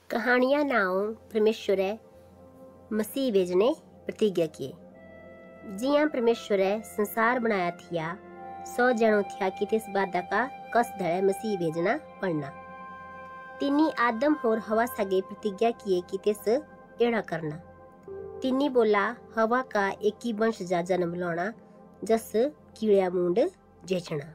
कहानियां नाव परमेश्वरे मसीह भेजने प्रतिज्ञा किए। जिया परमेश्वरे संसार बनाया थिया 100 जनो थिया कि तिस बादा का कस धड़े मसीह भेजना पड़ना। तिन्नी आदम और हवा सागे प्रतिज्ञा किए कि तिस एड़ा करना। तिन्नी बोला हवा का एक ही वंश जा जन्म लाना जस कीड़िया मुंड जेचना।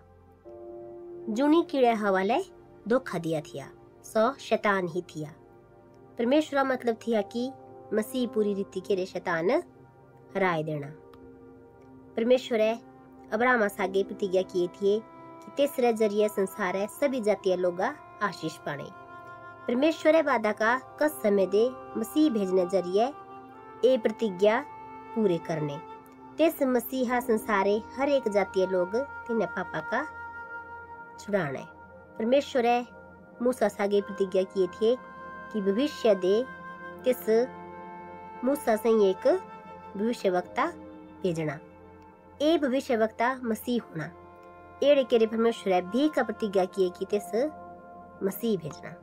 जूनी कीड़े हवा ले धोखा दिया थिया, सो शैतान ही थिया। परमेश्वर मतलब थिया कि मसीह पूरी रीति के रे शैतान हराए देना। परमेश्वर अब्राहम सागे प्रतिज्ञा किए थे कि तीसरे जरिए संसार है सभी जातीय लोग आशीष पाने। परमेश्वर वादा का कस समय दे मसीह भेजने जरिए ए प्रतिज्ञा पूरे करने। तिस मसीहा संसारे हर एक जातीय लोग तिन्हें पापा का छुड़ाने। परमेश्वर मूसा सागे प्रतिज्ञा किए थे कि भविष्य दे तिस मूसा से एक भविष्यवक्ता भेजना। ए भविष्यवक्ता मसीह होना। एड़े के परमेश्वर भी का प्रतिज्ञा किए कि तिस मसीह भेजना।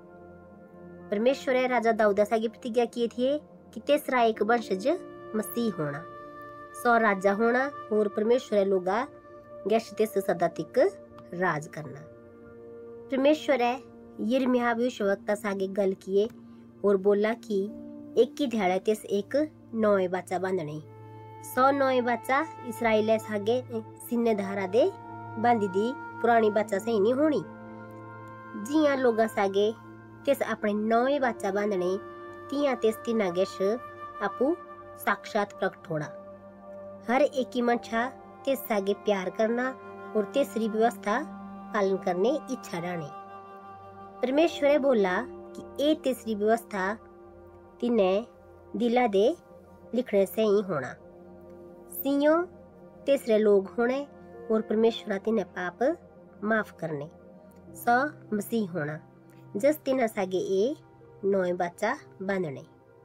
परमेश्वर राजा दाऊद सागी प्रतिज्ञा किए थे कि तीसरा एक वंशज मसीह होना, 100 राजा होना और परमेश्वर लोगा गैश तिस सदा तक राज करना। परमेश्वर यिर्मयाह भविष्यवक्ता सागे गल किए और बोला कि एक ही ध्याड़े तिस एक नौए बाचा बांधने। 100 नौए बाचा इसराइल सागे सिन्ने धारा दे बांधी दी पुरानी बाचा सही नहीं होनी। जिया लोगा सागे तिस अपने नौए बाचा बांधने तिया तिस तिना गेश आपू साक्षात प्रकट होना। हर एक ही मनछा तिस सागे प्यार करना और तीसरी व्यवस्था पालन करने इच्छा डाने। परमेश्वर बोला कि ए तीसरी व्यवस्था तिन्हें दिला दे लिखने से ही होना। सियों तीसरे लोग होने और परमेश्वर तिन्हें पाप माफ करने। 100 मसीह होना जस तिन्हा सागे ए नौए बाचा बांधने।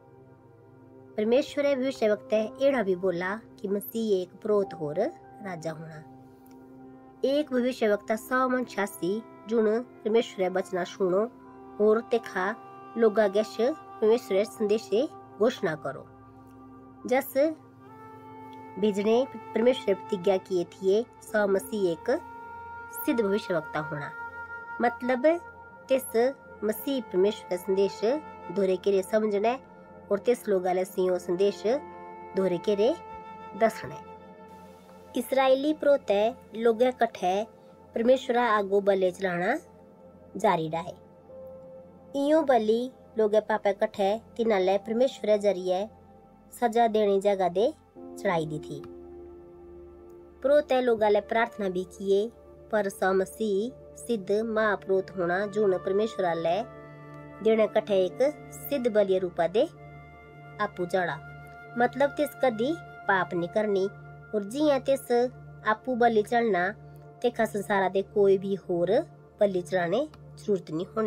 परमेश्वर भविष्यवक्ता एड़ा भी बोला कि मसीह एक प्रोत होर राजा होना। एक भविष्यवक्ता 100 मन छासी जुन परमेश्वर बचना सुनो और तेखा लोगा गैश परमेश्वर संदेश घोषणा करो। जस भेजने परमेश्वर प्रतिज्ञा किए थे 100 मसीह एक सिद्ध भविष्यवक्ता होना। मतलब तिस मसीह परमेश्वर संदेश दोहरे के रे समझने और तिस लोगा ले सियो संदेश दोहरे के रे दसने। इसराइली प्रोते लोग कठे परमेश्वर आगो बले चलाना जारी डाहे। इयो बली लोग पापे कठे तिनाले परमेश्वर जरिए सजा देने जगह दे चढ़ाई दी थी। प्रोते लोग प्रार्थना भी किए पर मसीह सिद्ध महाप्रोत होना जून परमेश्वर ले देने कठे एक सिद्ध बलिय रूपा दे आपू जड़ा। मतलब तिस कदी पाप नहीं करनी और जिया तिस आपू बलि चढ़ना तेखा संसारा दे कोई भी होर बलि चढ़ाने जरूरत नहीं होनी।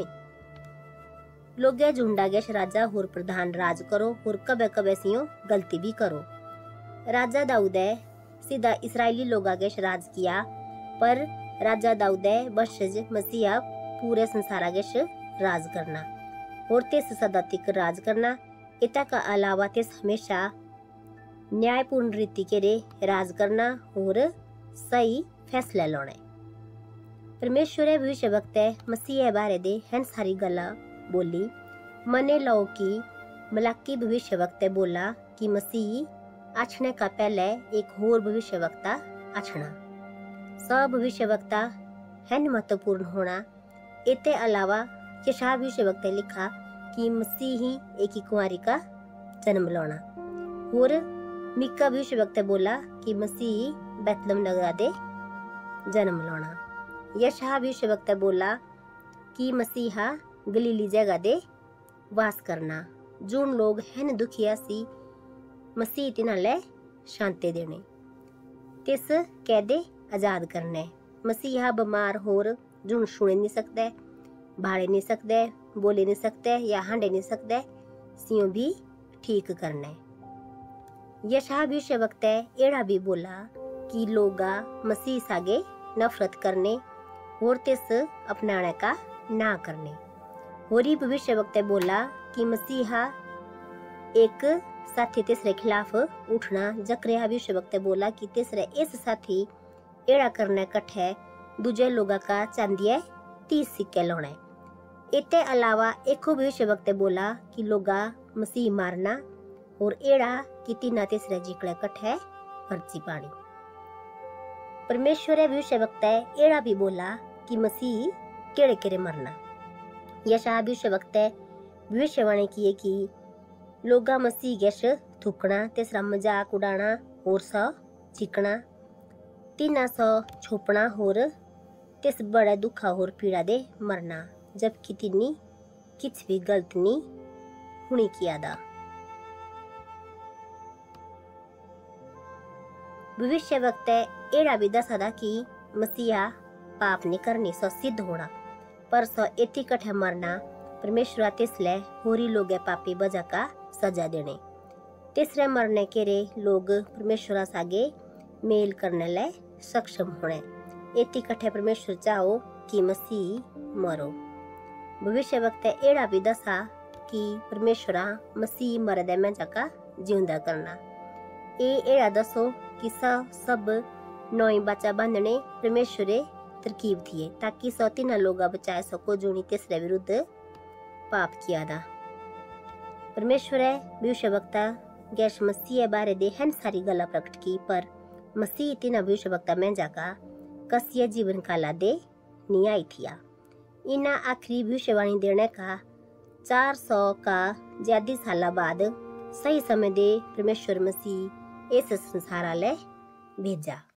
लोग झुंडा गैश राजा होर प्रधान राज करो और कबे कबे सियो गलती भी करो। राजा दाऊद सीधा इसराइली लोग गैश राज किया पर राजा दाऊद वंशज मसीहा पूरे संसारा गैश राज करना और तिस सदा तक राज करना। इता का अलावा तिस हमेशा न्यायपूर्ण रीति के रे राज करना और सही फैसले लोने। परमेश्वर भविष्यवक्ता मसीह बारे दे हन सारी गल्ला बोली। मने लो कि मलाकी भविष्यवक्ता बोला कि मसीह आछने का पहले एक होर भविष्यवक्ता आछना। सब भविष्यवक्ता हन महत्वपूर्ण होना। इते अलावा यशायाह भविष्यवक्ता लिखा कि मसीह ही एक ही कुंवारी का जन्म लाना और मीका भविष्यवक्ता बोला कि मसीह बैतलहम नगरा दे जन्म लाना। यशायाह भविष्यवक्ता बोला कि मसीहा गलीली जगह दे वास करना। जून लोग हैं दुखिया सी मसीह तिन्हाले शांति देने तिस कैदे आजाद करने। मसीहा बीमार होर जून सुने नहीं सकते, भाड़े नहीं सकते, बोले नहीं सकते या हांडे नहीं सकते सियों भी ठीक करने। यशायाह भविष्यवक्ता एड़ा भी बोला कि लोगा मसीह सागे नफरत करने और तिस अपनाने का ना करने। होरी भविष्यवक्ता बोला कि मसीहा एक साथी तीसरे खिलाफ उठना। जकरिया भविष्यवक्ता बोला कि तीसरे इस साथी एड़ा करने कट्ठे दूजे लोगा का चांदिये 30 सिक्के लाने। इतने अलावा एक भविष्यवक्ता बोला कि लोगा मसीह मारना और एड़ा कि तीना तीसरे जिकड़े कट्ठे पर्ची पानी। परमेश्वर भविष्यवक्ता एड़ा भी बोला कि मसीह केड़े केड़े मरना। यशायाह भविष्यवक्ता भविष्यवाणी की कि लोगा मसीह गैश थूकना, तीसरा मजाक उड़ाना और सा चिकना, तीना सा छोपना और तिस बड़ा दुखा और पीड़ा दे मरना, जबकि तिन्नी किछ भी गलत नहीं हुनी किया दा। भविष्यवक्ता एड़ा भी दसादा कि मसीहा पाप नहीं करनी सो सिद्ध होना, पर सो इति कठे मरना परमेश्वर तिसले होरी लोगे पापी बजा का सजा देने। तीसरे मरने के रे लोग परमेश्वर सागे मेल करने ले सक्षम होने। इति कठे परमेश्वर चाहो कि मसीह मरो। भविष्यवक्ता एड़ा भी दसा कि परमेश्वरा मसीह मरदे में जाका जिंदा करना। एड़ा दसो कि सब नोई बचा बंधने परमेश्वरे तरकीब थी ताकि सौतीना लोगा बचाए सको जोनी तीसरे विरुद्ध पाप किया दा। परमेश्वर भविष्यवक्ता गैश मसीह बारे दे हन सारी गला प्रकट की, पर मसीह तीना भविष्यवक्ता में जाका कसिया जीवन काला दे नहीं आई थिया। इना आखिरी भविष्यवाणी देने का 400 का ज्यादा साल बाद सही समय दे परमेश्वर मसीह इस संसार ले भेजा।